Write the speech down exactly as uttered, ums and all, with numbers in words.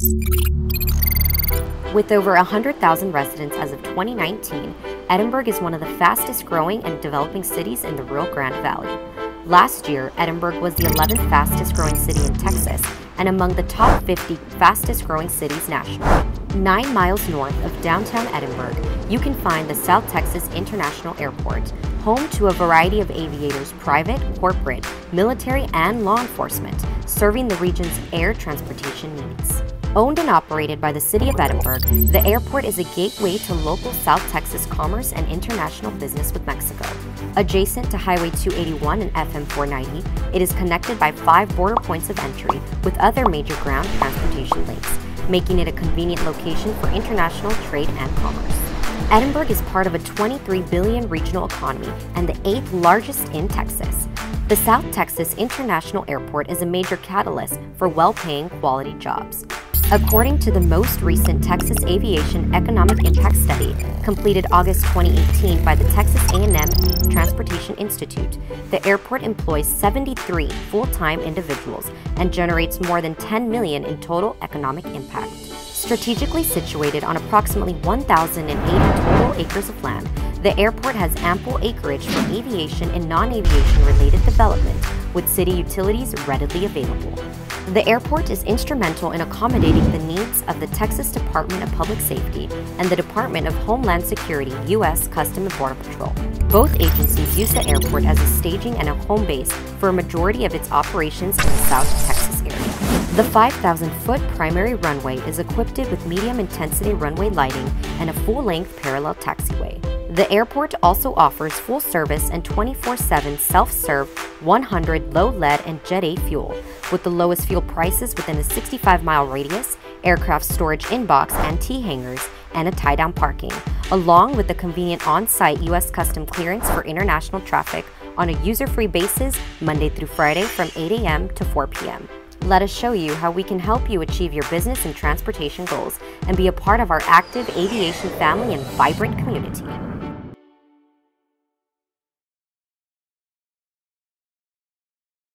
With over one hundred thousand residents as of twenty nineteen, Edinburg is one of the fastest growing and developing cities in the Rio Grande Valley. Last year, Edinburg was the eleventh fastest growing city in Texas and among the top fifty fastest growing cities nationally. Nine miles north of downtown Edinburg, you can find the South Texas International Airport, home to a variety of aviators, private, corporate, military, and law enforcement, serving the region's air transportation needs. Owned and operated by the City of Edinburg, the airport is a gateway to local South Texas commerce and international business with Mexico. Adjacent to Highway two eighty-one and F M four ninety, it is connected by five border points of entry with other major ground transportation links, making it a convenient location for international trade and commerce. Edinburg is part of a twenty-three billion dollars regional economy and the eighth largest in Texas. The South Texas International Airport is a major catalyst for well-paying quality jobs. According to the most recent Texas Aviation Economic Impact Study, completed August twenty eighteen by the Texas A and M Transportation Institute, the airport employs seventy-three full-time individuals and generates more than ten million dollars in total economic impact. Strategically situated on approximately one thousand eighty total acres of land, the airport has ample acreage for aviation and non-aviation related development, with city utilities readily available. The airport is instrumental in accommodating the needs of the Texas Department of Public Safety and the Department of Homeland Security U S Customs and Border Patrol. Both agencies use the airport as a staging and a home base for a majority of its operations in the South Texas area. The five thousand foot primary runway is equipped with medium-intensity runway lighting and a full-length parallel taxiway. The airport also offers full service and twenty-four seven self-serve one hundred low lead and Jet A fuel, with the lowest fuel prices within a sixty-five mile radius, aircraft storage in-box and T-hangars, and a tie-down parking, along with the convenient on-site U S Customs clearance for international traffic on a user-free basis Monday through Friday from eight A M to four P M Let us show you how we can help you achieve your business and transportation goals and be a part of our active aviation family and vibrant community.